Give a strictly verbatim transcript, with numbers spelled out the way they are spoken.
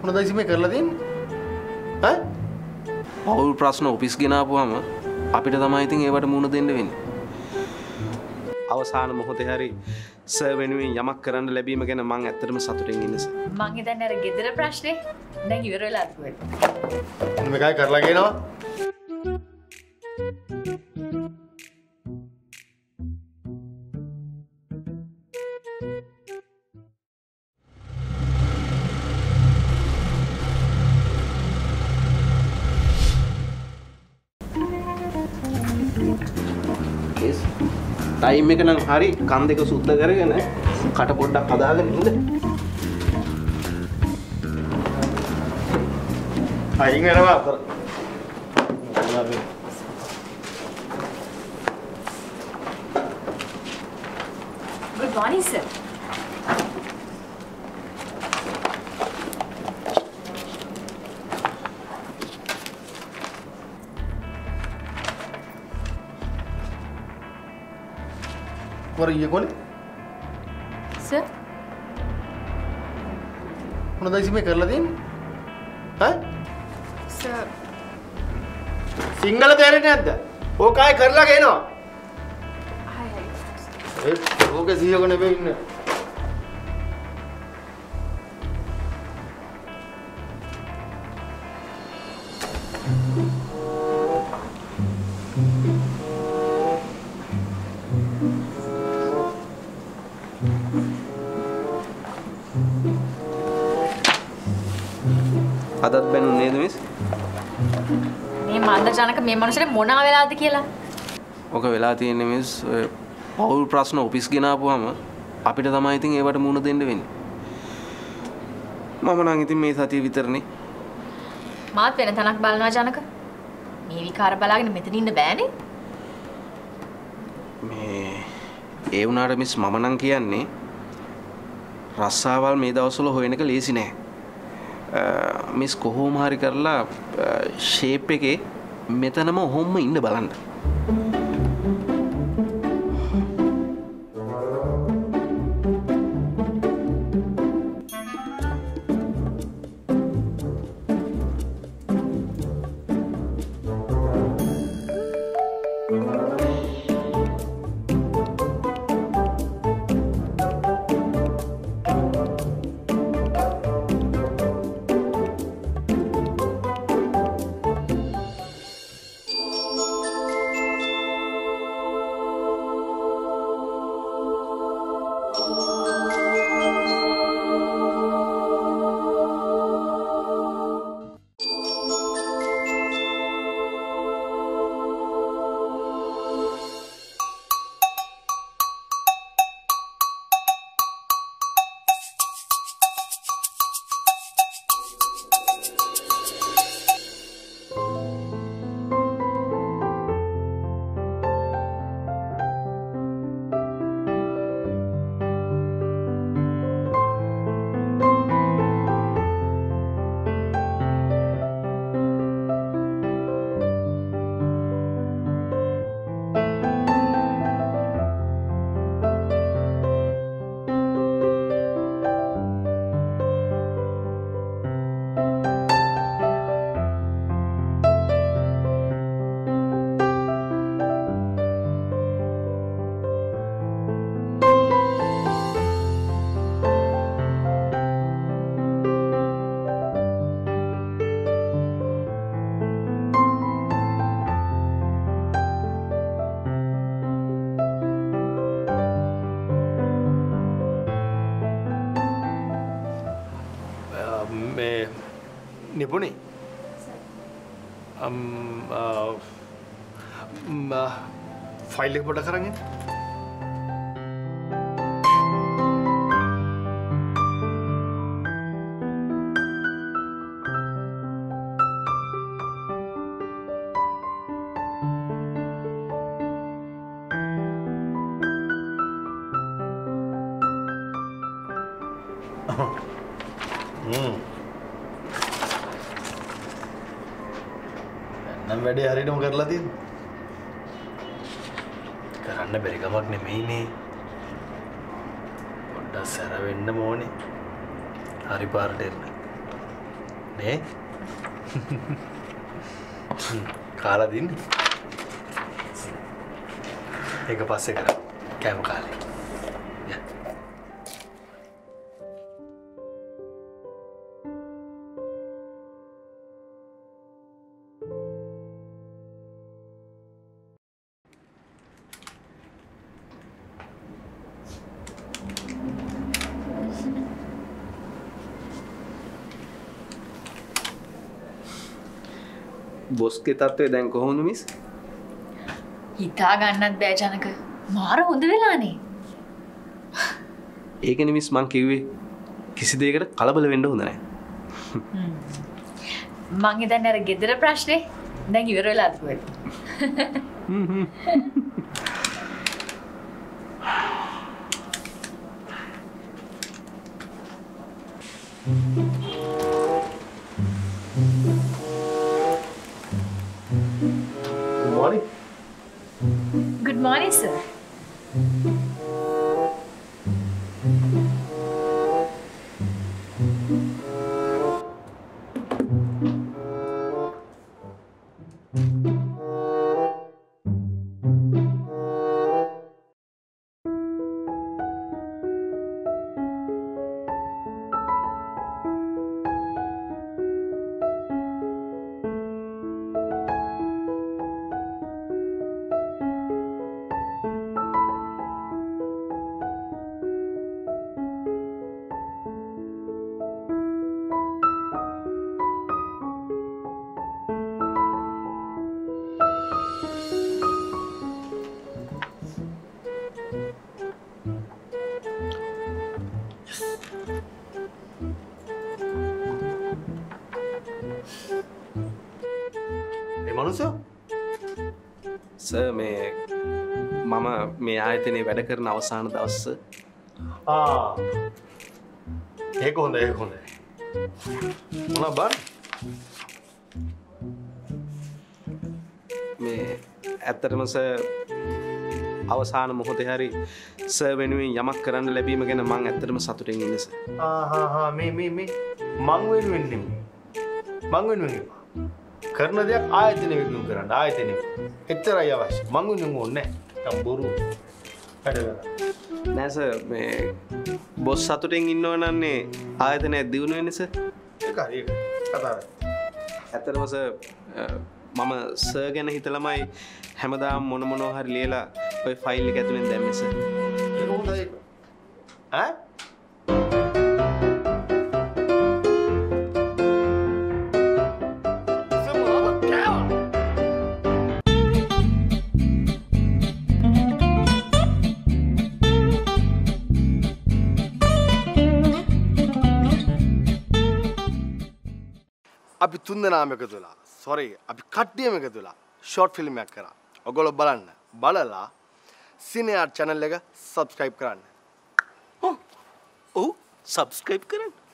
මොනවද ඉතින් මේ කරලා තියෙන්නේ? ඈ? පෞල් ප්‍රශ්න ඔෆිස් ගෙනාවුවාම අපිට තමයි ඉතින් ඒවට මුහුණ දෙන්න වෙන්නේ. අවසාන මොහොතේ හරි සර් වෙනුවෙන් යමක් කරන්න ලැබීම ගැන මම ඇත්තටම සතුටින් ඉන්නේ සර්. මං හිතන්නේ අර ගෙදර ප්‍රශ්නේ දැන් ඉවර වෙලා තියෙනවා. මොන මේකයි කරලා ගේනවා? ටයිම් එක නම් හරි කන් දෙක සුද්ධ කරගෙන කට පොඩ්ඩක් හදාගෙන ඉන්න. අයින් වෙනවා අතර. Good morning, sir. What are you going? Sir? මොනවද ඉතින් මේ කරලා තියෙන්නේ? ඈ? Sir. සිංහල තේරෙන්නේ නැද්ද? ඕකයි කරලා ගේනවා. Hi, hi. ඒ ඕකේ සීයක නෙවෙයි ඉන්නේ. අදත් බැනුනේ නේද මිස්? මේ මන්ද ජනක මේ මනුස්සයාට මොනවා වෙලාද කියලා. ඔක වෙලා තියෙන්නේ මිස් ඔය පෞල් ප්‍රශ්න ඔෆිස් ගෙනාවුවාම අපිට තමයි ඉතින් ඒවට මුහුණ දෙන්න වෙන්නේ. මම නම් ඉතින් මේ සතිය විතරනේ. මාත් වෙන තැනක් බලනවා ජනක. මේ විකාර බලාගෙන මෙතන ඉන්න බෑනේ. මේ ඒ වුණාට මිස් මම නම් කියන්නේ රස්සාවල් මේ දවස්වල හොයන එක ලේසි නෑ. මිස් කොහොම හරි කරලා ෂේප් එකේ මෙතනම ඔහොම ඉන්න බලන්න. Nipuni. Um, uh, um, uh, file एक बड़ा करेंगे. Hmm. නම් වැඩේ හරියටම කරලා තියෙන්නේ. කරන්න බැරි කමක් නෙමෙයිනේ. පොඩ්ඩක් සැර වෙන්න ඕනේ. හරි පාරට එන්න. නේ කාලා දින්නේ ඒක පස්සේ කරා කෑම කාලේ යා බොස්ගේ තත්ත්වය දැන් කොහොමද මිස්? හිතා ගන්නත් බෑ ජනක. මාර හොඳ වෙලානේ. ඒකනේ මිස් මං කිව්වේ කිසි දෙයකට කලබල වෙන්න හොඳ නැහැ. මං හිතන්නේ අර ගෙදර ප්‍රශ්නේ දැන් ඉවර වෙලාද කොහෙද? morning. Good morning, sir. මනුස්සයෝ සර් මේ මම මේ ආයතනයේ වැඩ කරන අවසාන දවස් ආ ඒක හොඳයි ඒක හොඳයි මොනවා බන් මේ ඇත්තටම සර් අවසාන මොහොතේ හරි සර් වෙනුවෙන් යමක් කරන්න ලැබීම ගැන මම ඇත්තටම සතුටින් ඉන්නේ සර්. ආ හා හා මේ මේ මේ මං වෙනුවෙන් නෙමෙයි මං වෙනුවෙන් කරන දෙයක් ආයතනෙ වෙනුවෙන් කරන්න ආයතනෙ එච්චරයි අවශ්‍ය මං වෙනුවෙන් ඕනේ නැහැ බොරු වැඩ කරා නෑ සර් මේ බොස් සතුටින් ඉන්නව නන්නේ ආයතනය දියුණු වෙන්නේ සර්. ඒක හරි ඒක කතාවයි ඇත්තටම සර් මම සර් ගැන හිතලමයි හැමදාම මොන මොනවා හරි ලියලා ඔය ෆයිල් එක ඇතුලෙන් දැම්මේ සර්. ඒක හොඳයි ඈ අපි තුන්දෙනාම එකතු වෙලා සෝරි අපි කට්ටියම එකතු වෙලා ෂෝට් ෆිල්ම් එකක් කරා. ඔයගොල්ලෝ බලන්න. බලලා Cinearts channel එක subscribe කරන්න. ඔව් subscribe කරන්න.